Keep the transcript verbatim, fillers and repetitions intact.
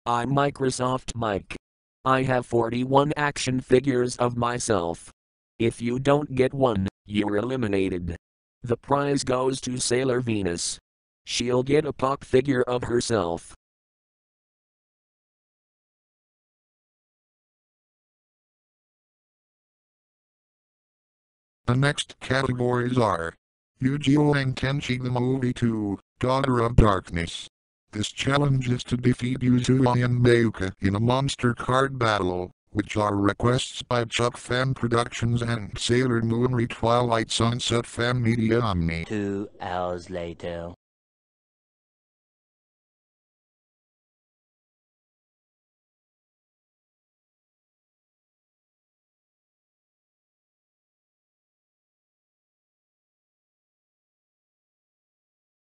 I'm Microsoft Mike. I have forty-one action figures of myself. If you don't get one, you're eliminated. The prize goes to Sailor Venus. She'll get a pop figure of herself. The next categories are Yu-Gi-Oh! And Tenchi the Movie two, Daughter of Darkness. This challenge is to defeat Yuzui and Mayuka in a monster card battle, which are requests by Chuck Fan Productions and Sailor Moon Re Twilight Sunset Fan Media Omni. Two hours later.